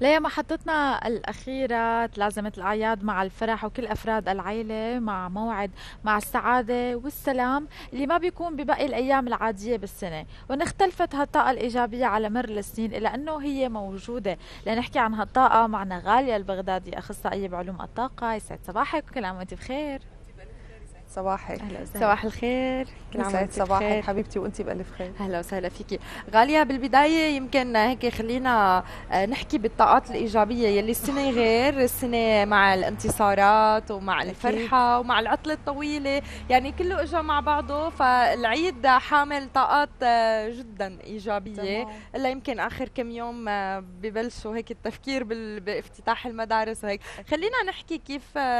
ليا محطتنا الأخيرة تلازمت الأعياد مع الفرح وكل أفراد العيلة مع موعد مع السعادة والسلام اللي ما بيكون بباقي الأيام العادية بالسنة. وإن اختلفت هالطاقة الإيجابية على مر السنين إلا أنه هي موجودة. لنحكي عن هالطاقة معنا غالية البغدادي، أخصائية بعلوم الطاقة. يسعد صباحك وكل عام وأنت بخير. صباحك. أهلا وسهلا. صباح الخير، كل عام يسعد وانت صباحك بخير. حبيبتي وانت بألف خير. اهلا وسهلا فيكي غالية. بالبداية يمكن هيك خلينا نحكي بالطاقات الإيجابية يلي السنة غير السنة، مع الانتصارات ومع الفرحة ومع العطلة الطويلة، يعني كله اجى مع بعضه، فالعيد حامل طاقات جدا إيجابية. تمام. الا يمكن آخر كم يوم ببلشوا هيك التفكير بافتتاح المدارس وهيك. خلينا نحكي كيف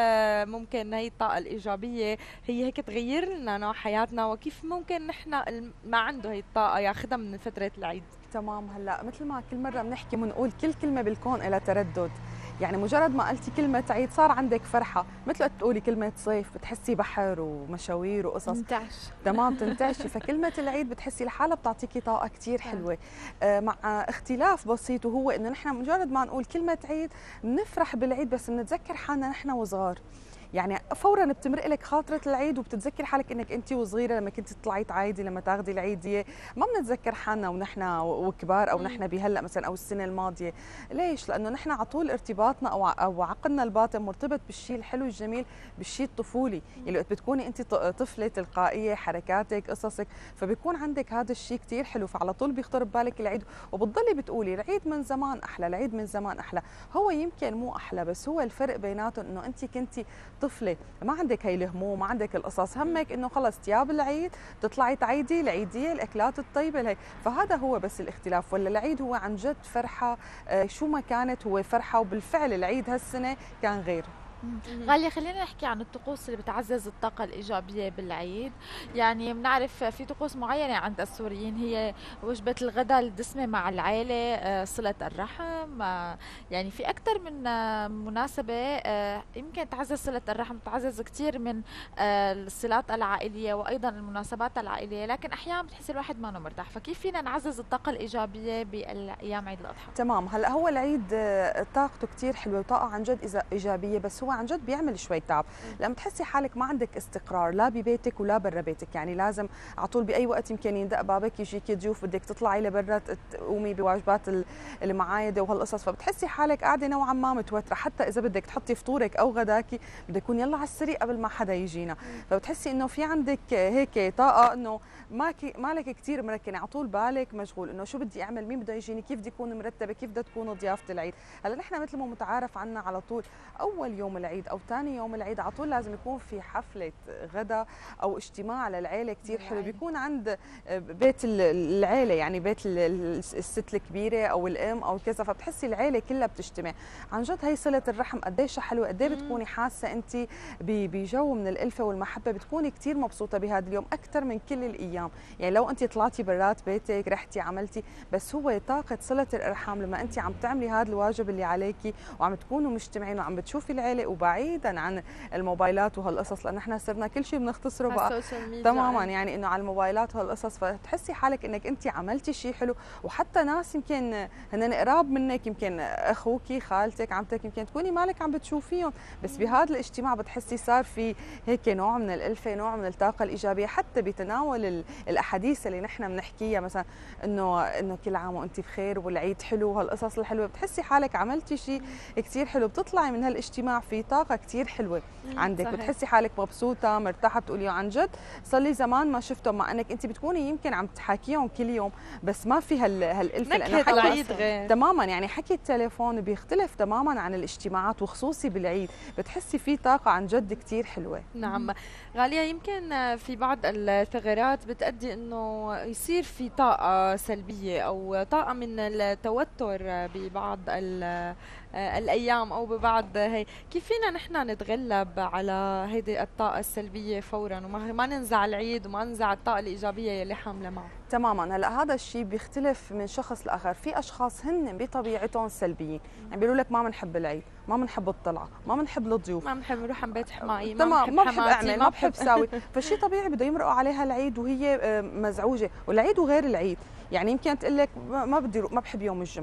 ممكن هي الطاقة الإيجابية هي هيك تغير لنا نوع حياتنا، وكيف ممكن نحن ما عنده هي الطاقة ياخذها من فترة العيد. تمام. هلا مثل ما كل مرة بنحكي بنقول كل كلمة بالكون لها تردد، يعني مجرد ما قلتي كلمة عيد صار عندك فرحة، مثل تقولي كلمة صيف بتحسي بحر ومشاوير وقصص. منتعش. تمام، تنتعشي. فكلمة العيد بتحسي لحالها بتعطيكي طاقة كتير حلوة. مع اختلاف بسيط، وهو انه نحن مجرد ما نقول كلمة عيد بنفرح بالعيد، بس بنتذكر حالنا نحن وصغار. يعني فورا بتمرق لك خاطره العيد وبتتذكر حالك انك انت وصغيره لما كنت تطلعي تعيدي لما تاخذي العيديه. ما بنتذكر حالنا ونحن وكبار او نحن بهلا مثلا او السنه الماضيه. ليش؟ لانه نحن على طول ارتباطنا او عقلنا الباطن مرتبط بالشيء الحلو الجميل، بالشيء الطفولي. يعني وقت بتكوني انت طفله تلقائيه، حركاتك قصصك، فبيكون عندك هذا الشيء كثير حلو، فعلى طول بيخطر ببالك العيد وبتضلي بتقولي العيد من زمان احلى، العيد من زمان احلى. هو يمكن مو احلى، بس هو الفرق بيناتهم انه انت كنتي طفله ما عندك هي الهموم، ما عندك القصص، همك انه خلص تياب العيد تطلعي تعيدي العيديه، الاكلات الطيبه الهي. فهذا هو بس الاختلاف. ولا العيد هو عن جد فرحه، شو ما كانت هو فرحه، وبالفعل العيد هالسنه كان غير. غالية، خلينا نحكي عن الطقوس اللي بتعزز الطاقة الإيجابية بالعيد. يعني بنعرف في طقوس معينة عند السوريين، هي وجبة الغداء الدسمة مع العائلة، صلة الرحم. يعني في أكثر من مناسبة يمكن تعزز صلة الرحم، تعزز كثير من الصلات العائلية وأيضا المناسبات العائلية. لكن أحيانا بتحس الواحد ما مرتاح، فكيف فينا نعزز الطاقة الإيجابية بالأيام عيد الأضحى؟ تمام. هلا هو العيد طاقته كثير حلوه وطاقه عن جد ايجابيه، بس هو عن جد بيعمل شوي تعب لما تحسي حالك ما عندك استقرار لا ببيتك ولا برا بيتك. يعني لازم على طول باي وقت يمكن يندق بابك يجيك ضيوف، بدك تطلعي لبرا تقومي بواجبات المعايده وهالقصص، فبتحسي حالك قاعده نوعا ما متوتره. حتى اذا بدك تحطي فطورك او غداكي بدك يكون يلا على السريع قبل ما حدا يجينا. فبتحسي انه في عندك هيك طاقه انه مالك كثير مركنه، على طول بالك مشغول انه شو بدي اعمل، مين بده يجيني، كيف بدي اكون مرتبه، كيف بدها تكون ضيافه العيد. هلا نحن مثل ما متعارف عنا على طول اول يوم العيد او ثاني يوم العيد على طول لازم يكون في حفله غدا او اجتماع للعيله كثير حلو، بيكون عند بيت العيله، يعني بيت الست الكبيره او الام او كذا، فبتحسي العيله كلها بتجتمع. عن جد هي صله الرحم قديش حلوه، قد بتكوني حاسه انت بجو من الالفه والمحبه، بتكوني كثير مبسوطه بهذا اليوم اكثر من كل الايام. يعني لو انت طلعتي برات بيتك رحتي عملتي، بس هو طاقه صله الارحام لما انت عم تعملي هذا الواجب اللي عليكي وعم تكونوا مجتمعين وعم بتشوفي العيله وبعيدا عن الموبايلات وهالقصص، لان احنا صرنا كل شيء بنختصره بقى تماما، يعني انه على الموبايلات وهالقصص، فتحسي حالك انك انت عملتي شيء حلو. وحتى ناس يمكن هن قراب منك، يمكن اخوكي، خالتك، عمتك، يمكن تكوني مالك عم بتشوفيهم، بس بهذا الاجتماع بتحسي صار في هيك نوع من الالفه، نوع من الطاقه الايجابيه. حتى بتناول الاحاديث اللي نحن بنحكيها، مثلا انه كل عام وانت بخير والعيد حلو وهالقصص الحلوه، بتحسي حالك عملتي شيء كثير حلو، بتطلعي من هالاجتماع في طاقه كثير حلوه عندك. صحيح. بتحسي حالك مبسوطه مرتاحه، بتقولي عن جد صار لي زمان ما شفتهم، مع انك انت بتكوني يمكن عم تحاكيهم كل يوم بس ما في هالالفه، لانه حكي العيد غير تماما. يعني حكي التليفون بيختلف تماما عن الاجتماعات، وخصوصي بالعيد بتحسي في طاقه عن جد كثير حلوه. نعم غالية، يمكن في بعض الثغرات بتؤدي انه يصير في طاقة سلبية او طاقة من التوتر ببعض الايام او ببعض هي. كيف فينا نحن نتغلب على هيدي الطاقة السلبية فورا وما ننزع العيد وما ننزع الطاقة الايجابية يلي حاملة معه؟ تماما. هلا هذا الشيء بيختلف من شخص لاخر. في اشخاص هن بطبيعتهم سلبيين، يعني بيقولوا لك ما بنحب العيد، ما بنحب الطلعه، ما بنحب الضيوف، ما بنحب نروح عند بيت حماي، تمام، ما بحب اعمل، ما بحب ساوي. فشي طبيعي بده يمرقوا عليها العيد وهي مزعوجه. والعيد وغير العيد، يعني يمكن تقول لك ما بدي ما بحب يوم الجمعه،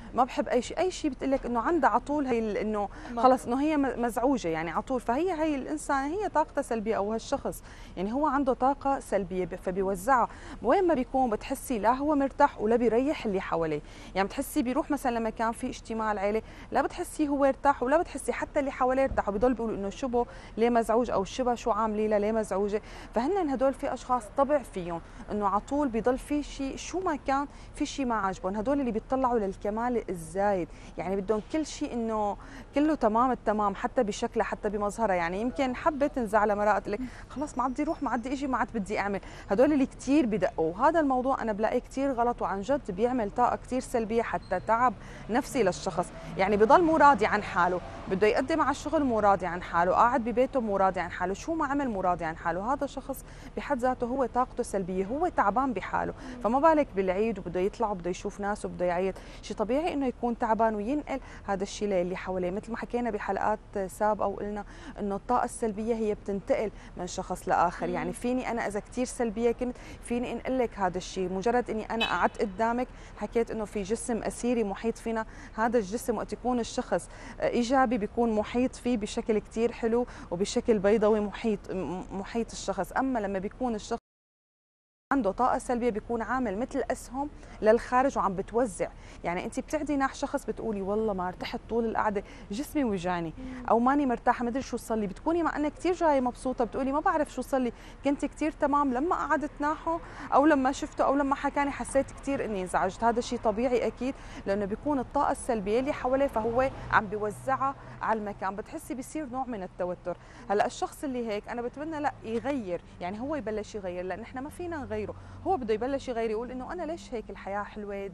ما بحب اي شيء، اي شيء بتقول لك انه عندها على طول هي انه خلص انه هي مزعوجه يعني على طول. فهي هي الانسان هي طاقته سلبيه، او هالشخص يعني هو عنده طاقه سلبيه فبيوزعها وين ما بيكون. بتحسي لا هو مرتاح ولا بيريح اللي حواليه، يعني بتحسي بيروح مثلا لما كان في اجتماع العيله لا بتحسي هو ارتاح ولا بتحسي حتى اللي حواليه ارتاحوا، بضل بيقولوا انه شبه ليه مزعوج او شبه شو عامله لها ليه مزعوجه. فهن هدول في اشخاص طبع فيهم انه على طول بضل في شيء شو ما كان في شيء ما عاجبهم. هدول اللي بيطلعوا للكمال الزايد، يعني بدهم كل شيء انه كله تمام التمام، حتى بشكلها حتى بمظهرها. يعني يمكن حبت تنزع على مرأة لك خلص ما عاد روح ما عاد اجي ما عاد بدي اعمل. هدول اللي كثير بدقوا. هذا الموضوع انا بلاقيه كثير غلط، وعن جد بيعمل طاقه كثير سلبيه حتى تعب نفسي للشخص. يعني بضل مو راضي عن حاله، بده يقدم على الشغل مو راضي عن حاله، قاعد ببيته مو راضي عن حاله، شو ما عمل مو راضي عن حاله. هذا شخص بحد ذاته هو طاقته سلبيه، هو تعبان بحاله. فما بالك بالعيد وبده يطلع وبده يشوف ناس وبده يعيط، شيء طبيعي انه يكون تعبان وينقل هذا الشيء للي حواليه. مثل ما حكينا بحلقات سابقه وقلنا انه الطاقه السلبيه هي بتنتقل من شخص لاخر. يعني فيني انا اذا كثير سلبيه كنت فيني انقل لك هذا الشيء، مجرد اني انا قعدت قدامك حكيت انه في جسم اسيري محيط فينا. هذا الجسم وقت يكون الشخص ايجابي بيكون محيط فيه بشكل كثير حلو وبشكل بيضاوي محيط الشخص. اما لما بيكون الشخص عنده طاقة سلبية بيكون عامل مثل أسهم للخارج وعم بتوزع. يعني أنت بتعدي ناح شخص بتقولي والله ما ارتحت طول القعدة، جسمي وجعني أو ماني مرتاحة ما أدري شو صار لي، بتكوني مع أنك كثير جاية مبسوطة بتقولي ما بعرف شو صار لي، كنت كثير تمام لما قعدت ناحه أو لما شفته أو لما حكاني حسيت كثير إني انزعجت. هذا شيء طبيعي أكيد، لأنه بيكون الطاقة السلبية اللي حواليه فهو عم بيوزعها على المكان. بتحسي بيصير نوع من التوتر. هلا الشخص اللي هيك أنا بتمنى لا يغير، يعني هو يبلش يغير، لأن إحنا ما فينا نغيره. هو بده يبلش يغير، يقول انه انا ليش هيك الحياه حلوه،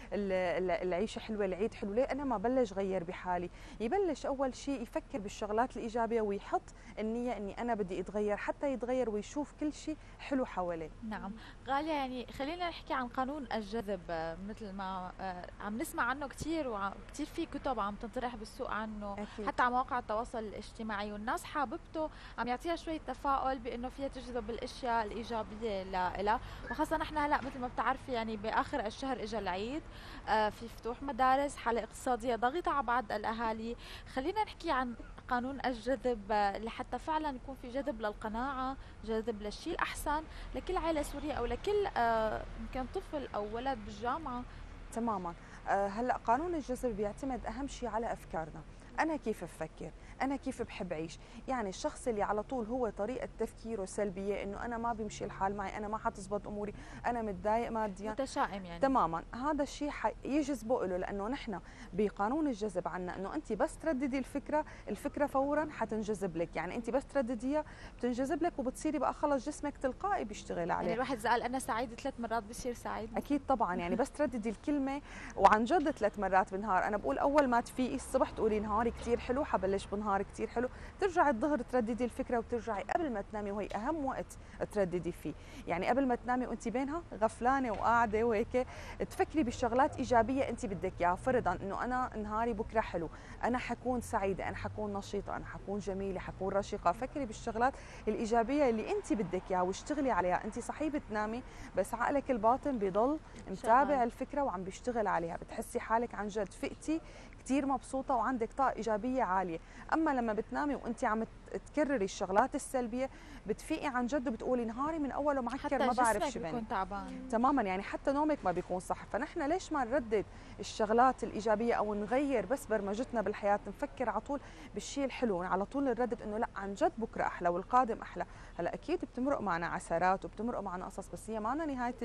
العيشه حلوه، العيد حلو، ليه انا ما بلش غير بحالي. يبلش اول شيء يفكر بالشغلات الايجابيه ويحط النيه اني انا بدي اتغير حتى يتغير ويشوف كل شيء حلو حواليه. نعم غالية، يعني خلينا نحكي عن قانون الجذب. مثل ما عم نسمع عنه كثير، وكثير في كتب عم تنطرح بالسوق عنه أكيد. حتى على مواقع التواصل الاجتماعي، والناس حاببته عم يعطيها شوية تفاؤل بانه فيها تجذب الاشياء الايجابية لها. وخاصة نحن هلا مثل ما بتعرفي يعني باخر الشهر اجى العيد، في فتوح مدارس، حالة اقتصادية ضغط على بعض الاهالي. خلينا نحكي عن قانون الجذب لحتى فعلا يكون في جذب للقناعة، جذب للشيء الأحسن لكل عائلة سورية أو لكل يمكن طفل أو ولد بالجامعة. تماما. هلا قانون الجذب بيعتمد أهم شيء على أفكارنا. أنا كيف بفكر، أنا كيف بحب أعيش. يعني الشخص اللي على طول هو طريقة تفكيره سلبية، إنه أنا ما بيمشي الحال معي، أنا ما حتزبط أموري، أنا متضايق ماديا، متشائم يعني. تماما. هذا الشيء يجذبه له، لأنه نحن بقانون الجذب عنا إنه أنت بس ترددي الفكرة فورا حتنجذب لك. يعني أنت بس تردديها بتنجذب لك وبتصيري بقى خلص جسمك تلقائي بيشتغل عليه. يعني الواحد إذا قال أنا سعيد 3 مرات بصير سعيد. أكيد طبعا. يعني بس ترددي الكلمة وعن جد 3 مرات بالنهار. أنا بقول أول ما تفيقي الصبح تقولي نهاري كثير حلو، حبلش بنهار كثير حلو، ترجعي الظهر ترددي الفكره وترجعي قبل ما تنامي، وهي اهم وقت ترددي فيه. يعني قبل ما تنامي وانت بينها غفلانه وقاعده وهيك تفكري بالشغلات ايجابيه انت بدك اياها. فرضا انه انا نهاري بكره حلو، انا حكون سعيده، انا حكون نشيطه، انا حكون جميله، حكون رشيقه. فكري بالشغلات الايجابيه اللي انت بدك اياها واشتغلي عليها. انت صحيح بتنامي بس عقلك الباطن بيضل متابع الفكره وعم بيشتغل عليها. بتحسي حالك عن جد فقتي كثير مبسوطه وعندك طاقه ايجابيه عاليه. اما لما بتنامي وانت عم تكرري الشغلات السلبيه بتفيقي عن جد وبتقولي نهاري من اوله معكر ما بعرف شو بني. تماما. يعني حتى نومك ما بيكون صح. فنحن ليش ما نردد الشغلات الايجابيه او نغير بس برمجتنا بالحياه، نفكر على طول بالشيء الحلو، على طول نردد انه لا عن جد بكره احلى والقادم احلى. هلا اكيد بتمرق معنا عثرات وبتمرق معنا قصص، بس هي معنا نهايه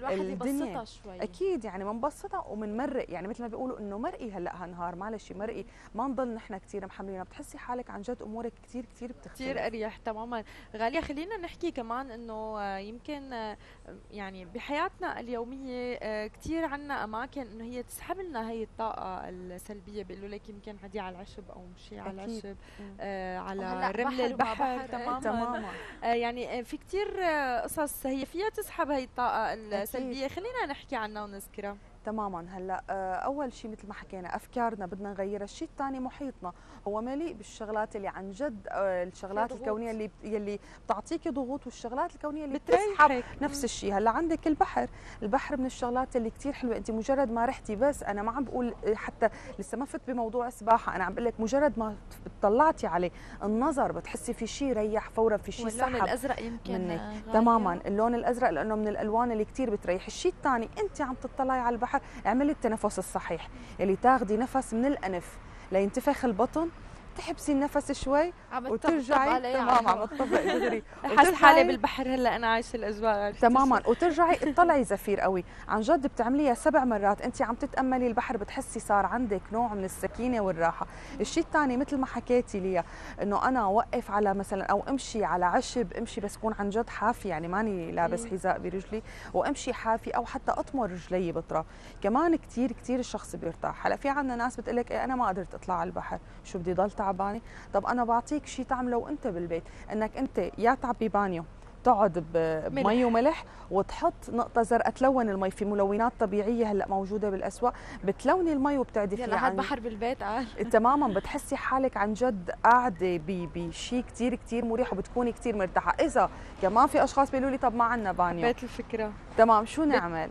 الدنيا شوي. اكيد يعني بنبسطها وبنمرق. يعني مثل ما بيقولوا انه مرقي هلا هالنهار معلش مرقي، ما نضل نحن كثير محملين. بتحسي حالك عن جد امورك كثير بتختلف، كثير اريح. تماما. غاليه خلينا نحكي كمان انه يمكن يعني بحياتنا اليوميه كثير عنا اماكن انه هي تسحب لنا هي الطاقه السلبيه. بيقولوا لك يمكن عدي على العشب او مشي على العشب، على رمل البحر. تماما. يعني في كثير قصص هي فيها تسحب هي الطاقه السلبيه. خلينا نحكي عنها ونذكرها. تماما. هلا اول شيء مثل ما حكينا افكارنا بدنا نغيرها، الشيء الثاني محيطنا هو مليء بالشغلات اللي عن جد الشغلات الكونيه اللي بتعطيكي ضغوط، والشغلات الكونيه اللي بتسحب نفس الشيء. هلا عندك البحر من الشغلات اللي كثير حلوه، انت مجرد ما رحتي، بس انا ما عم بقول حتى لسه ما فت بموضوع السباحه، انا عم بقول لك مجرد ما طلعتي عليه النظر بتحسي في شيء ريح فورا، في شيء سحب. واللون الازرق يمكن تماما، اللون الازرق لانه من الالوان اللي كثير بتريح. الشيء الثاني انت عم تطلعي على البحر، اعملي التنفس الصحيح، اللي تاخذي نفس من الانف لينتفخ البطن، تحبسي النفس شوي وترجعي تمام عم تطبق دغري. حاسه حالي بالبحر هلا انا عايشه الاجواء تماما، وترجعي تطلعي زفير قوي. عن جد بتعمليها 7 مرات، انت عم تتاملي البحر بتحسي صار عندك نوع من السكينه والراحه. الشيء الثاني مثل ما حكيتي لي انه انا اوقف على مثلا او امشي على عشب، امشي بس كون عن جد حافي، يعني ماني لابس حذاء برجلي وامشي حافي، او حتى اطمر رجلي بتراب، كمان كثير كثير الشخص بيرتاح. هلا في عندنا ناس بتقول لك انا ما قدرت اطلع على البحر، شو بدي ضل تعبانه؟ طب انا بعطيك شيء تعمله وانت بالبيت، انك انت يا تعبي بانيو تقعد بمي وملح وتحط نقطه زرقاء تلون المي، في ملونات طبيعيه هلا موجوده بالاسواق بتلوني المي وبتعدي يلا هاد بحر بالبيت تماما، بتحسي حالك عن جد قاعده بشيء كثير كثير مريح وبتكوني كثير مرتاحه. اذا كمان في اشخاص بيقولوا لي طب ما عندنا بانيو، بيت الفكره تمام شو نعمل؟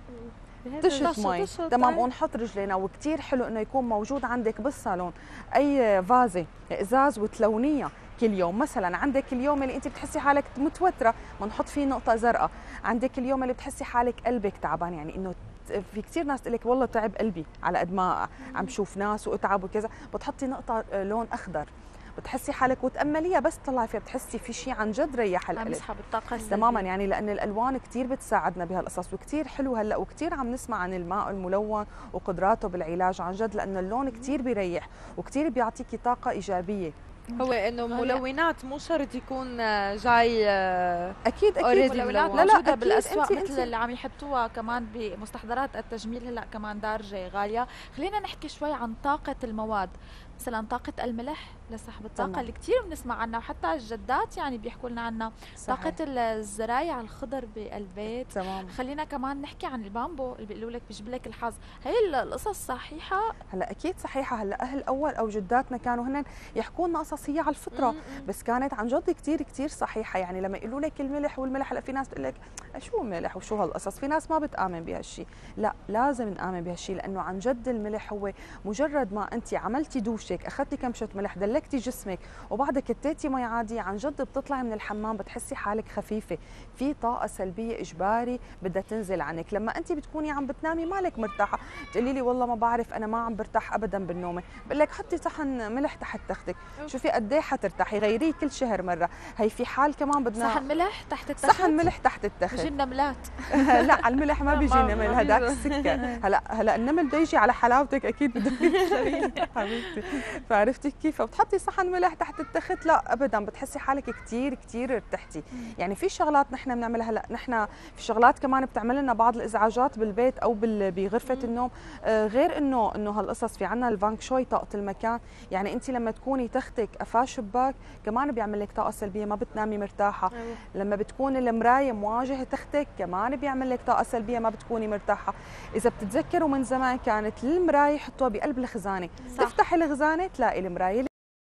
تشط مي تمام ونحط رجلينا. وكثير حلو انه يكون موجود عندك بالصالون اي فازه ازاز وتلونيها كل يوم. مثلا عندك اليوم اللي انت بتحسي حالك متوتره بنحط فيه نقطه زرقاء، عندك اليوم اللي بتحسي حالك قلبك تعبان، يعني انه في كثير ناس تقول لك والله تعب قلبي على قد ما عم شوف ناس واتعب وكذا، بتحطي نقطه لون اخضر بتحسي حالك وتأمليها، بس تطلعي فيها بتحسي في شيء عن جد ريح القلب، عم يسحب الطاقة السلبية تماما. يعني لأن الألوان كثير بتساعدنا بهالقصص، وكثير حلو هلا وكثير عم نسمع عن الماء الملون وقدراته بالعلاج عن جد، لأن اللون كثير بيريح وكثير بيعطيكي طاقة إيجابية. هو انه ملونات مو شرط يكون جاي اكيد ملونات موجوده بالاسواق مثل اللي عم يحطوها كمان بمستحضرات التجميل، هلا كمان دارجه غاليه. خلينا نحكي شوي عن طاقه المواد، مثلا طاقة الملح لسحب الطاقة اللي كثير بنسمع عنها، وحتى الجدات يعني بيحكوا لنا عنها. طاقة الزرايع الخضر بالبيت. تمام. خلينا كمان نحكي عن البامبو اللي بيقولوا لك بيجبلك الحظ، هي القصص صحيحة؟ هلا اكيد صحيحة. هلا اهل اول او جداتنا كانوا هن يحكوا لنا قصص هي على الفطرة، بس كانت عن جد كثير كثير صحيحة. يعني لما يقولوا لك الملح والملح، هلا في ناس بتقول لك شو ملح وشو هالقصص، في ناس ما بتآمن بهالشيء. لا لازم نآمن بهالشيء، لانه عن جد الملح هو مجرد ما انت عملتي دوشك، اخذتي كمشة ملح، دلكتي جسمك وبعدك كتيتي مي عادي، عن جد بتطلعي من الحمام بتحسي حالك خفيفة، في طاقة سلبية إجباري بدها تنزل عنك. لما أنت بتكوني عم بتنامي مالك مرتاحة، تقولي لي والله ما بعرف أنا ما عم برتاح أبدا بالنوم، بقول لك حطي صحن ملح تحت تختك، شوفي قد ايه حترتاحي، غيريه كل شهر مرة. هي في حال كمان بدنا صحن ملح تحت التخت، صحن ملح تحت التخت بيجي نملات لا على الملح ما بيجي نمل، هداك السكر. هلا النمل بده يجي على حلاوتك اكيد بده يجي حبيبتي، فعرفتي كيف؟ فبتحطي صحن ملح تحت التخت، لا ابدا بتحسي حالك كثير كثير ارتحتي. يعني في شغلات نحن بنعملها، هلا نحن في شغلات كمان بتعمل لنا بعض الازعاجات بالبيت او بغرفه النوم، غير انه هالقصص. في عندنا الفانك شوي طاقه المكان، يعني انت لما تكوني تختك قفاه شباك كمان بيعمل لك طاقه سلبيه، ما بتنامي مرتاحه. لما بتكون المرايه مواجهه تختك كمان بيعمل لك طاقه سلبيه، ما بتكوني مرتاحه. اذا بتتذكروا من زمان كانت المرايه يحطوها بقلب الخزانه، تفتحي الخزانه تلاقي المرايه،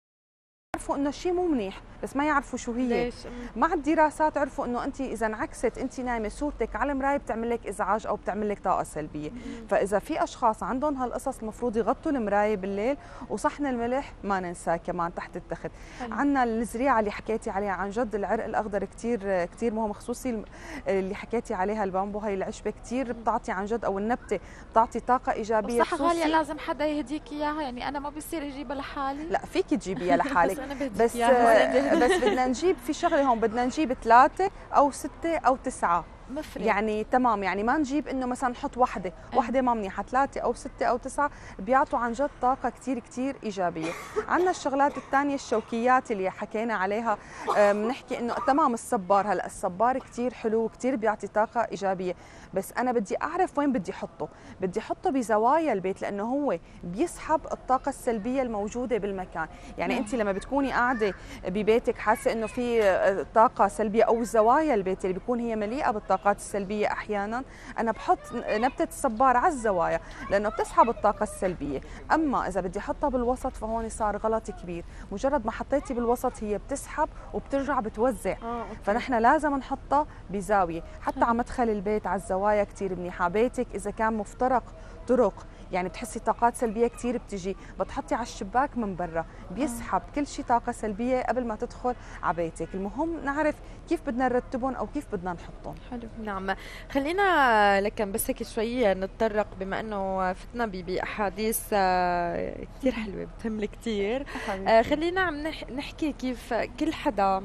يعرفوا انه الشيء مو منيح بس ما يعرفوا شو هي. ليش؟ مع الدراسات عرفوا انه انت اذا انعكست انت نايمه صورتك على المرايه بتعمل لك ازعاج او بتعمل لك طاقه سلبيه. فاذا في اشخاص عندهم هالقصص المفروض يغطوا المرايه بالليل، وصحن الملح ما ننساه كمان تحت التخت. عندنا الزريعه اللي حكيتي عليها، عن جد العرق الاخضر كثير كثير مهم، خصوصي اللي حكيتي عليها البامبو، هي العشبه كثير بتعطي عن جد، او النبته بتعطي طاقه ايجابيه. صح غاليه، لازم حدا يهديك اياها، يعني انا ما بصير اجيبها لحالي. لا فيك تجيبيها لحالك بس يعني. بس بدنا نجيب في شغله هون، بدنا نجيب 3 أو 6 أو 9 مفرق. يعني تمام، يعني ما نجيب انه مثلا نحط وحده ما منيحه، 3 أو 6 أو 9 بيعطوا عن جد طاقه كثير كثير ايجابيه. عندنا الشغلات الثانيه الشوكيات اللي حكينا عليها، بنحكي انه تمام الصبار، هلا الصبار كثير حلو وكثير بيعطي طاقه ايجابيه، بس انا بدي اعرف وين بدي احطه، بدي احطه بزوايا البيت، لانه هو بيسحب الطاقه السلبيه الموجوده بالمكان. يعني انت لما بتكوني قاعده ببيتك حاسه انه في طاقه سلبيه، او زوايا البيت اللي بيكون هي مليئه بالطاقه الطاقات السلبيه احيانا انا بحط نبته الصبار على الزوايا لانه بتسحب الطاقه السلبيه. اما اذا بدي احطها بالوسط فهون صار غلط كبير، مجرد ما حطيتي بالوسط هي بتسحب وبترجع بتوزع. فنحن لازم نحطها بزاويه، حتى على مدخل البيت على الزوايا كثير منيحه. بيتك اذا كان مفترق طرق يعني بتحسي طاقات سلبيه كثير بتجي، بتحطي على الشباك من برا بيسحب كل شيء طاقه سلبيه قبل ما تدخل على بيتك. المهم نعرف كيف بدنا نرتبهم او كيف بدنا نحطهم. حلو. نعم، خلينا لكن بس هيك شوي نتطرق بما انه فتنا باحاديث كثير حلوه بتهم كثير. خلينا عم نحكي كيف كل حدا،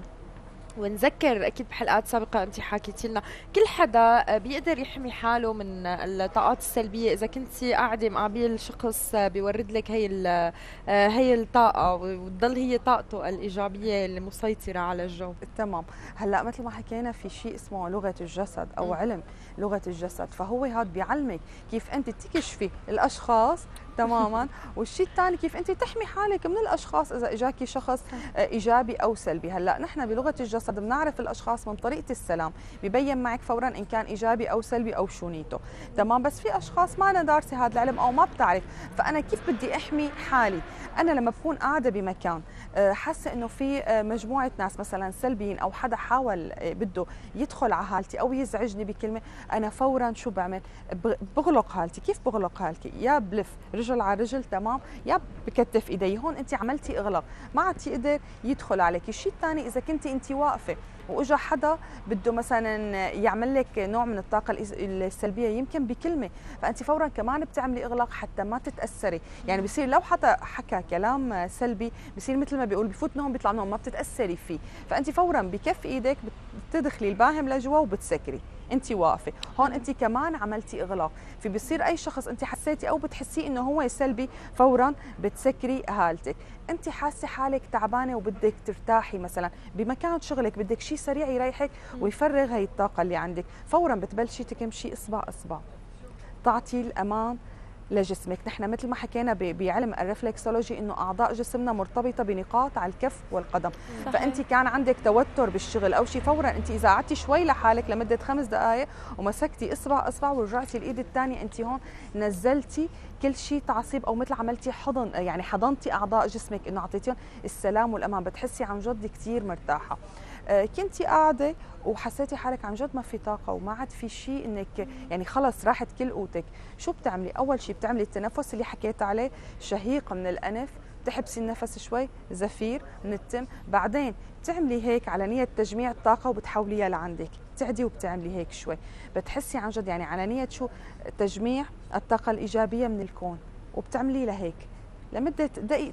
ونذكر اكيد بحلقات سابقه انت حكيتي لنا كل حدا بيقدر يحمي حاله من الطاقات السلبيه. اذا كنتي قاعده مقابل شخص بيورد لك هي الطاقه وتضل هي طاقته الايجابيه اللي مسيطره على الجو. تمام. هلا مثل ما حكينا في شيء اسمه لغه الجسد او علم لغه الجسد، فهو هذا بيعلمك كيف انت تكشفي الاشخاص تماما، والشيء الثاني كيف انت تحمي حالك من الاشخاص اذا اجاكي شخص ايجابي او سلبي. هلا نحن بلغه الجسد بنعرف الاشخاص من طريقه السلام، ببين معك فورا ان كان ايجابي او سلبي او شو نيته. تمام. بس في اشخاص ما انا دارسه هذا العلم او ما بتعرف، فانا كيف بدي احمي حالي؟ انا لما بكون قاعده بمكان حاسه انه في مجموعه ناس مثلا سلبيين او حدا حاول بده يدخل على حالتي او يزعجني بكلمه، انا فورا شو بعمل؟ بغلق حالتي. كيف بغلق حالتي؟ يا بلف رجل على رجل، تمام، يا بكتف ايدي. هون انت عملتي اغلاق، ما عاد يقدر يدخل عليك. الشيء الثاني اذا كنتي انت واقفه واجا حدا بده مثلا يعمل لك نوع من الطاقه السلبيه يمكن بكلمه، فانت فورا كمان بتعملي اغلاق حتى ما تتاثري. يعني بصير لو حدا حكى كلام سلبي بصير مثل ما بيقول بفوت نوم بيطلع نوم، ما بتتاثري فيه. فانت فورا بكف ايدك بتدخلي الباهم لجوا وبتسكري، انت واقفه. هون انت كمان عملتي اغلاق. في بصير اي شخص انت حسيتي او بتحسيه انه هو سلبي فورا بتسكري هالتك. انت حاسه حالك تعبانه وبدك ترتاحي مثلا بمكان شغلك، بدك شيء سريع يريحك ويفرغ هي الطاقه اللي عندك، فورا بتبلشي تكمشي اصبع اصبع، تعطي الامان لجسمك. نحن مثل ما حكينا بعلم الرفلكسولوجي انه اعضاء جسمنا مرتبطه بنقاط على الكف والقدم. صحيح. فانت كان عندك توتر بالشغل او شيء، فورا انت اذا قعدتي شوي لحالك لمده 5 دقائق ومسكتي اصبع اصبع ورجعتي الايد الثانيه، انت هون نزلتي كل شيء تعصيب او مثل عملتي حضن، يعني حضنتي اعضاء جسمك انه اعطيتيهم السلام والامان، بتحسي عن جد كثير مرتاحه. كنتي قاعده وحسيتي حالك عن جد ما في طاقه وما عاد في شيء انك يعني خلص راحت كل قوتك، شو بتعملي؟ اول شيء بتعملي التنفس اللي حكيت عليه، شهيق من الانف، تحبسي النفس شوي، زفير من التم، بعدين بتعملي هيك على نيه تجميع الطاقه وبتحوليها لعندك، بتعدي وبتعملي هيك شوي، بتحسي عن جد يعني على نيه شو؟ تجميع الطاقه الايجابيه من الكون، وبتعملي لها هيك لمدة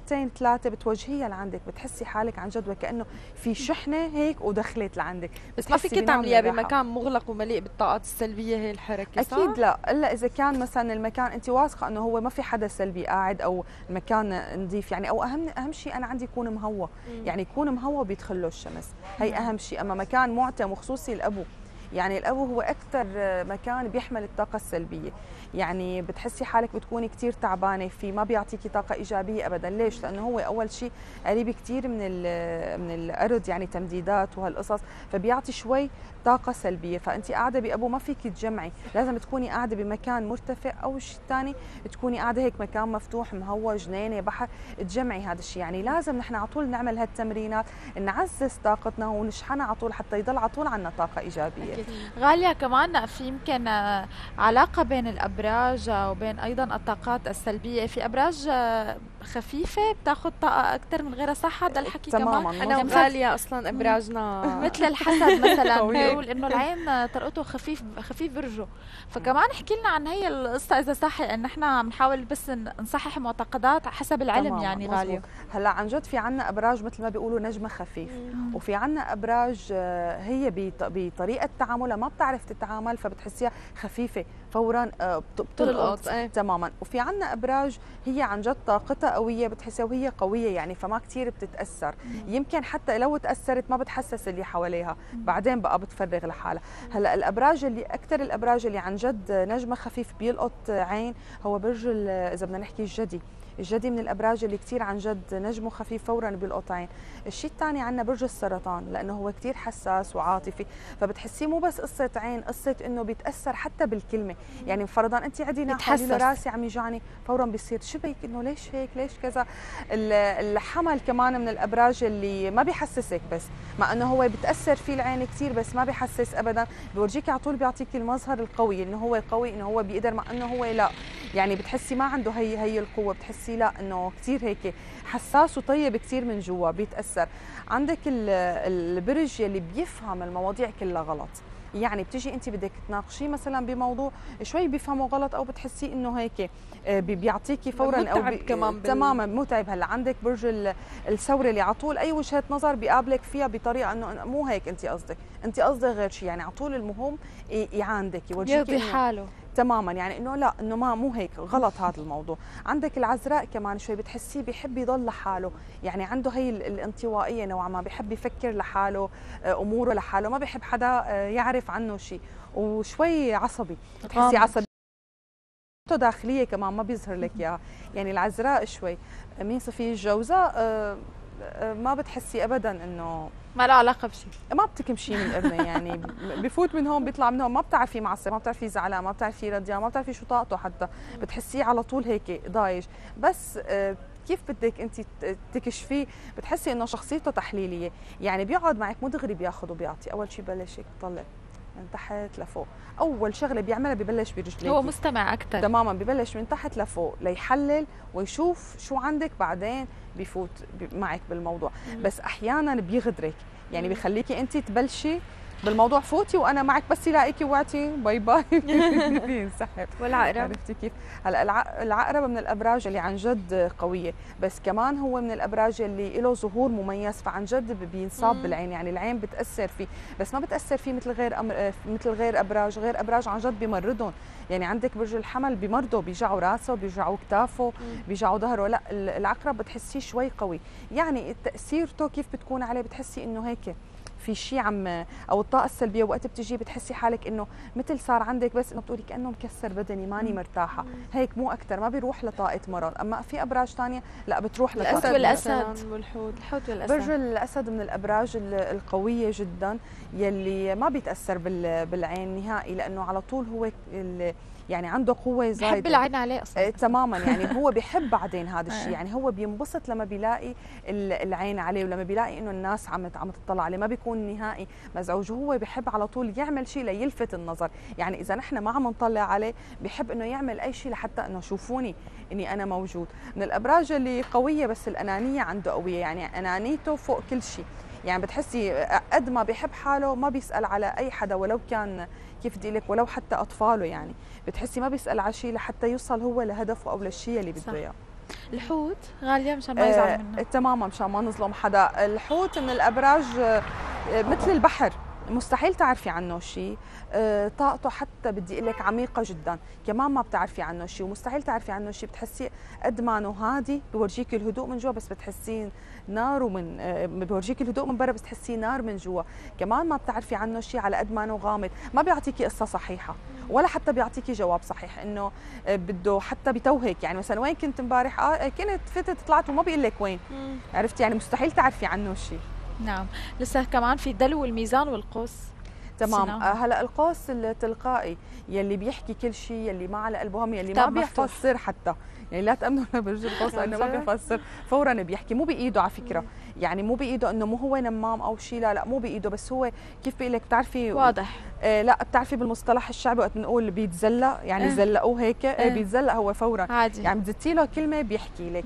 2-3 بتوجهيها لعندك، بتحسي حالك عن جد وكأنه في شحنة هيك ودخلت لعندك. بس ما فيك تعمليها بمكان مغلق ومليء بالطاقات السلبية هي الحركة، صح؟ أكيد لا، إلا إذا كان مثلا المكان أنت واثقة أنه هو ما في حدا سلبي قاعد أو المكان نظيف يعني، أو أهم شيء أنا عندي يكون مهوى، يعني يكون مهوى بيدخل له الشمس، هي أهم شيء. أما مكان معتم وخصوصي الأبو، يعني الأبو هو أكثر مكان بيحمل الطاقة السلبية، يعني بتحسي حالك بتكوني كثير تعبانة فيه، ما بيعطيكي طاقة إيجابية أبدا. ليش؟ لأنه هو أول شيء قريب كثير من الأرض، يعني تمديدات وهالقصص، فبيعطي شوي طاقة سلبية. فأنت قاعدة بأبو ما فيك تجمعي، لازم تكوني قاعدة بمكان مرتفع، أو الشيء الثاني تكوني قاعدة هيك مكان مفتوح مهوى، جنينة، بحر، تجمعي هذا الشيء. يعني لازم نحن على طول نعمل هالتمرينات، نعزز طاقتنا ونشحنها على طول حتى يضل على طول عندنا طاقة إيجابية. غالية، كمان في يمكن علاقة بين الأبراج وبين أيضا الطاقات السلبية. في أبراج خفيفة بتاخذ طاقة أكثر من غيرها، صح هذا الحكي؟ كمان أنا وغالية أصلا أبراجنا مثل الحسد مثلا، بيقول إنه العين طرقته خفيف برجه. فكمان احكي لنا عن هي القصة إذا صح، إن نحن بنحاول بس نصحح معتقدات حسب العلم. يعني غالية، هلا عن جد في عنا أبراج مثل ما بيقولوا نجمة خفيف، وفي عنا أبراج هي بطريقة تعاملها ما بتعرف تتعامل، فبتحسيها خفيفة فورا بتلقط تماما. وفي عنا أبراج هي عن جد طاقتها قوية، بتحسها وهي قوية يعني، فما كثير بتتأثر، يمكن حتى لو تأثرت ما بتحسس اللي حواليها، بعدين بقى بتفرغ لحالها. هلا الأبراج اللي أكثر الأبراج اللي عن جد نجمة خفيف بيلقط عين هو برج إذا بدنا نحكي الجدي. الجدي من الابراج اللي كثير عن جد نجمه خفيف فورا بيلقط عين. الشيء الثاني عندنا برج السرطان، لانه هو كثير حساس وعاطفي، فبتحسيه مو بس قصه عين، قصه انه بيتاثر حتى بالكلمه. يعني فرضا انت عندي ناحيه له راسي عم يجعني، فورا بيصير شو بك انه ليش هيك ليش كذا. الحمل كمان من الابراج اللي ما بيحسسك، بس مع انه هو بتاثر فيه العين كثير بس ما بيحسس ابدا، بيورجيك على طول، بيعطيك المظهر القوي انه هو قوي، انه هو بيقدر، مع انه هو لا، يعني بتحسي ما عنده هي القوه، بتحسي لا انه كثير هيك حساس وطيب كثير من جوا، بيتاثر. عندك البرج اللي بيفهم المواضيع كلها غلط، يعني بتيجي انت بدك تناقشيه مثلا بموضوع شوي بيفهمه غلط، او بتحسيه انه هيك بيعطيكي فورا متعب كمان تماما متعب. هلا عندك برج الثوري اللي على طول اي وجهه نظر بيقابلك فيها بطريقه انه مو هيك انت قصدك، انت قصدك غير شيء، يعني على طول المهم يعاندك يورجيكي يرضي حاله تماما، يعني انه لا انه ما مو هيك غلط هذا الموضوع. عندك العذراء كمان شوي بتحسيه بيحب يضل لحاله، يعني عنده هي الانطوائيه نوعا ما، بيحب يفكر لحاله اموره لحاله، ما بيحب حدا يعرف عنه شيء، وشوي عصبي، بتحسي عصبي داخليه كمان ما بيظهر لك اياها. يعني العذراء شوي. مين صفي الجوزاء ما بتحسي ابدا انه ما له علاقه بشيء، ما بتكم شيء من ابنه، يعني بفوت من هون بيطلع من هون، ما بتعرفي معصب، ما بتعرفي زعلان، ما بتعرفي رديان، ما بتعرفي شو طاقته، حتى بتحسيه على طول هيك ضايج. بس كيف بدك انت تكشفيه؟ بتحسي انه شخصيته تحليليه، يعني بيقعد معك مو دغري بياخذ وبيعطي، اول شيء ببلش هيك بطلع من تحت لفوق، اول شغله بيعملها ببلش برجليك، هو مستمع اكثر تماما، ببلش من تحت لفوق ليحلل ويشوف شو عندك، بعدين بفوت معك بالموضوع. بس احيانا بيغدرك، يعني بيخليكي انت تبلشي بالموضوع، فوتي وانا معك، بس يلاقيكي وقعتي باي باي بينسحب. والعقرب عرفتي كيف؟ هلا العقرب من الابراج اللي عن جد قويه، بس كمان هو من الابراج اللي له ظهور مميز، فعن جد بينصاب بالعين، يعني العين بتاثر فيه، بس ما بتاثر فيه مثل غير ابراج، غير ابراج عن جد بيمرضهم. يعني عندك برج الحمل بيمرضوا، بيجعوا راسه، بيجعوا كتافه، بيجعوا ظهره، لا العقرب بتحسيه شوي قوي، يعني تاثيرته كيف بتكون عليه، بتحسي انه هيك في شيء او الطاقه السلبيه وقت بتجي بتحسي حالك انه مثل صار عندك، بس انه بتقولي كانه مكسر بدني، ماني مرتاحه، هيك مو اكثر، ما بيروح لطاقه مرض. اما في ابراج ثانيه لا بتروح لطاقه الاسد والاسد والحوت. الحوت والاسد. برج الاسد من الابراج القويه جدا، يلي ما بيتاثر بالعين نهائي، لانه على طول هو يعني عنده قوه زايده، بحب العين عليه اصلا تماما، يعني هو بيحب بعدين هذا الشيء، يعني هو بينبسط لما بيلاقي العين عليه، ولما بيلاقي انه الناس عم تطلع عليه، ما بيكون نهائي مزعوج، هو بيحب على طول يعمل شيء ليلفت النظر، يعني اذا نحن ما عم نطلع عليه بيحب انه يعمل اي شيء لحتى انه شوفوني اني انا موجود. من الابراج اللي قويه بس الانانيه عنده قويه، يعني انانيته فوق كل شيء، يعني بتحسي قد ما بيحب حاله ما بيسال على اي حدا، ولو كان كيف بدي لك، ولو حتى اطفاله، يعني بتحسي ما بيسال على شيء لحتى يوصل هو لهدفه او للشيء اللي بده اياه. الحوت غاليه مشان ما يزعل منه تماما، مشان ما نظلم حدا. الحوت من الابراج مثل البحر، مستحيل تعرفي عنه شيء، طاقته حتى بدي اقول لك عميقه جدا، كمان ما بتعرفي عنه شيء، ومستحيل تعرفي عنه شيء، بتحسيه قد ما انه هادي بورجيك الهدوء من جوا، بس بتحسيه نار، ومن بورجيك الهدوء من برا بس تحسيه نار من جوا، كمان ما بتعرفي عنه شيء، على قد ما انه غامض، ما بيعطيكي قصه صحيحه ولا حتى بيعطيكي جواب صحيح، انه بده حتى بتوهك، يعني مثلا وين كنت امبارح، كنت فتت طلعت وما بيقول لك وين، عرفتي، يعني مستحيل تعرفي عنه شيء. نعم. لسه كمان في الدلو والميزان والقوس. تمام. هلا القوس التلقائي يلي بيحكي كل شيء، يلي ما على قلبه هم، يلي ما بيحفظ سر حتى، يعني لا تامنوا برج القوس لانه ما بيحفظ سر، فورا بيحكي، مو بايده على فكره، يعني مو بايده انه مو هو نمام او شيء، لا مو بايده، بس هو كيف بيقول لك، بتعرفي واضح، لا بتعرفي بالمصطلح الشعبي وقت بنقول بيتزلق، يعني زلقوه هيك، بيتزلق هو فورا عادي، يعني بتزتي له كلمه بيحكي لك.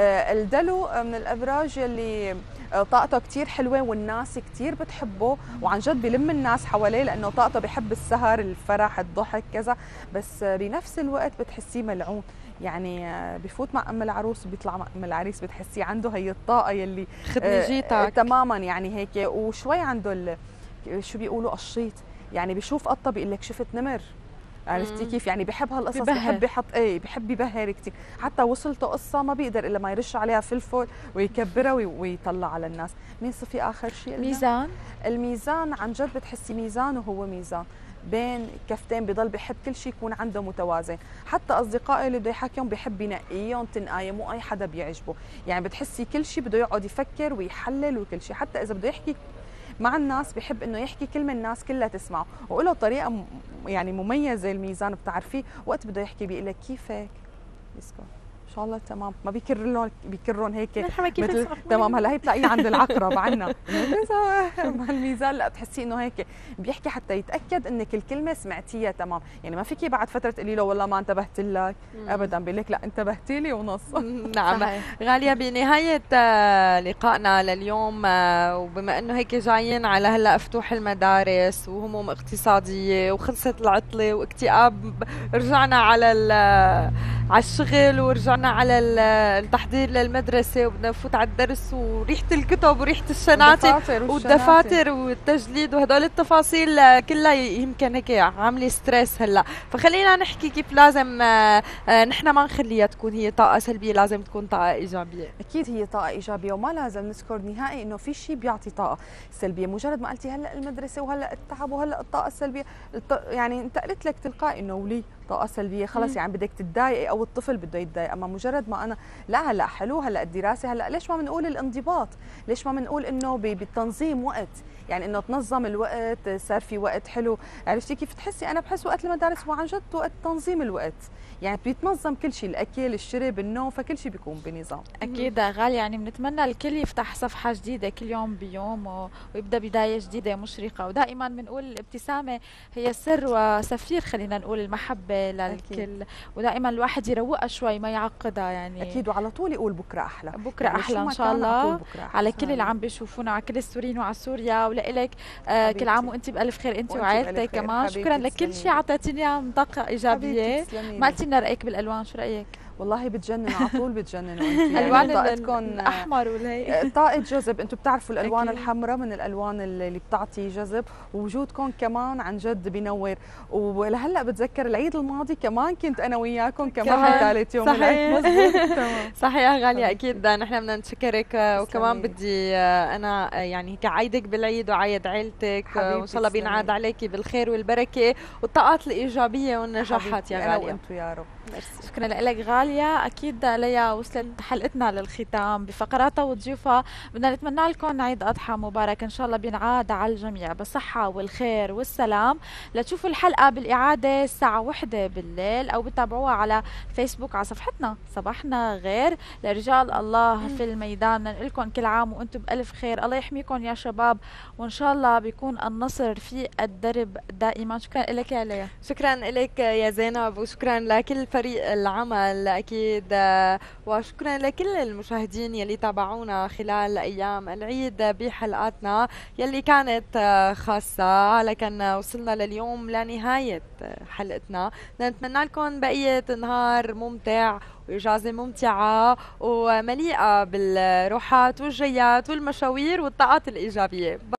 الدلو من الابراج اللي طاقته كثير حلوه، والناس كثير بتحبه، وعن جد بلم الناس حواليه، لانه طاقته بحب السهر، الفرح، الضحك كذا، بس بنفس الوقت بتحسيه ملعون، يعني بفوت مع ام العروس وبيطلع مع ام العريس، بتحسيه عنده هي الطاقه يلي خدني جيتك تماما، يعني هيك، وشوي عنده شو بيقولوا قشيط، يعني بشوف قطه بيقول لك شفت نمر، عرفتي كيف، يعني بحب هالقصص، بحب يحط بحب يبهر كثير، حتى وصلته قصه ما بيقدر الا ما يرش عليها فلفل ويكبرها ويطلع على الناس. مين صفي اخر شيء؟ ميزان. الميزان عن جد بتحسي ميزان وهو ميزان، بين كفتين بضل بحب كل شيء يكون عنده متوازن. حتى اصدقائي اللي بده يحكيهم بحب ينقيهم تنقايه، مو اي حدا بيعجبه. يعني بتحسي كل شيء بده يقعد يفكر ويحلل وكل شيء. حتى اذا بده يحكي مع الناس بحب انه يحكي كلمه الناس كلها تسمعه، وله طريقه يعني مميزه. الميزان بتعرفيه وقت بده يحكي بيقول لك كيفك، يسكت ان شاء الله تمام، ما بيكررون هيك مثل تمام. هلا هي بتلاقيه عند العقرب عنا مع الميزان لا بتحسي انه هيك بيحكي حتى يتاكد انك الكلمه سمعتيها تمام. يعني ما فيكي بعد فتره تقولي له والله ما انتبهت لك ابدا، بيقول لك لا انتبهتي لي ونص. نعم. غاليه بنهايه لقائنا لليوم، وبما انه هيك جايين على هلا فتوح المدارس وهموم اقتصاديه وخلصت العطله واكتئاب، رجعنا على الشغل ورجعنا على التحضير للمدرسة وبدنا نفوت على الدرس وريحة الكتب وريحة الشناتي والدفاتر والتجليد وهدول التفاصيل كلها يمكن هيك عاملة ستريس هلا. فخلينا نحكي كيف لازم نحن ما نخليها تكون هي طاقة سلبية، لازم تكون طاقة إيجابية. أكيد هي طاقة إيجابية، وما لازم نذكر نهائي إنه في شيء بيعطي طاقة سلبية. مجرد ما قلتي هلا المدرسة وهلا التعب وهلا الطاقة السلبية، يعني انت قلت لك تلقائي إنه ولي طاقة سلبية خلص يعني بدك تتضايقي او الطفل بده يتضايق. اما مجرد ما انا لا هلا حلو هلا الدراسة هلا، ليش ما بنقول الانضباط؟ ليش ما بنقول انه بالتنظيم وقت؟ يعني انه تنظم الوقت، صار في وقت حلو. عرفتي كيف تحسي؟ انا بحس وقت المدارس هو عن جد وقت تنظيم الوقت، يعني بيتنظم كل شيء، الاكل الشرب النوم، فكل شيء بيكون بنظام. اكيد غالي، يعني بنتمنى الكل يفتح صفحه جديده كل يوم بيوم ويبدا بدايه جديده مشرقه. ودائما بنقول الابتسامه هي سر وسفير، خلينا نقول المحبه للكل. أكيد. ودائما الواحد يروقها شوي ما يعقدها يعني. اكيد، وعلى طول يقول بكره احلى، بكره يعني احلى ان شاء الله على كل اللي عم بيشوفونا، على كل السوريين وعلى سوريا. ولك كل عام وانت بالف خير انت وعائلتك كمان. شكرا لكل شيء اعطيتيني اياه من طاقه ايجابيه. ما قلتي لنا رايك بالالوان، شو رايك؟ والله بتجنن على طول بتجننوا انتم. يعني الوان طاقتكم الاحمر والهي طاقه جذب. انتم بتعرفوا الالوان الحمراء من الالوان اللي بتعطي جذب، ووجودكم كمان عن جد بينور. ولهلا بتذكر العيد الماضي كمان كنت انا وياكم كمان ثالث يوم. صحيح صحيح غاليه. اكيد نحن بدنا نشكرك، وكمان بدي انا يعني كعيدك بالعيد وعيد عيلتك، وان شاء الله بينعاد عليكي بالخير والبركه والطاقات الايجابيه والنجاحات يا غاليه. وانتم يا رب. شكرا لك غالية. أكيد ليا وصلت حلقتنا للختام بفقراتها وضيوفها. بدنا نتمنى لكم عيد أضحى مبارك إن شاء الله بينعاد على الجميع بالصحة والخير والسلام. لتشوفوا الحلقة بالإعادة الساعة 1 بالليل، أو بتابعوها على فيسبوك على صفحتنا صباحنا غير. لرجال الله في الميدان نقول لكم كل عام وأنتم بألف خير، الله يحميكم يا شباب، وإن شاء الله بيكون النصر في الدرب دائما. شكرا لك يا ليا. شكرا لك يا زينب، وشكرا لكل فريق العمل أكيد، وشكرا لكل المشاهدين يلي تابعونا خلال أيام العيد بحلقاتنا يلي كانت خاصة. لكن وصلنا لليوم لنهاية حلقتنا. نتمنى لكم بقية نهار ممتع وإجازة ممتعة ومليئة بالروحات والجيات والمشاوير والطاقات الإيجابية.